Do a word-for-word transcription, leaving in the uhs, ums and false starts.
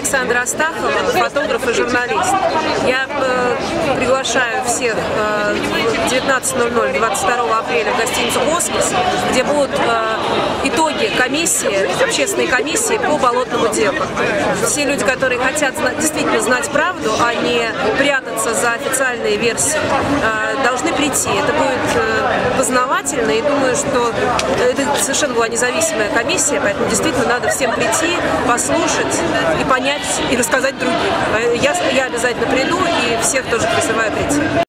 Александра Астахова, фотограф и журналист. Я э, приглашаю всех э, девятнадцать ноль ноль двадцать второго апреля в гостиницу «Хоспис», где будут э, итоги комиссии, общественной комиссии по болотному делу. Все люди, которые хотят знать, действительно знать правду, а не прятаться за официальные версии, э, должны прийти. Это будет э, познавательно, и думаю, что это совершенно была независимая комиссия, поэтому действительно надо всем прийти, послушать и понять, и рассказать другим. Я, я обязательно приду, и всех тоже призываю прийти.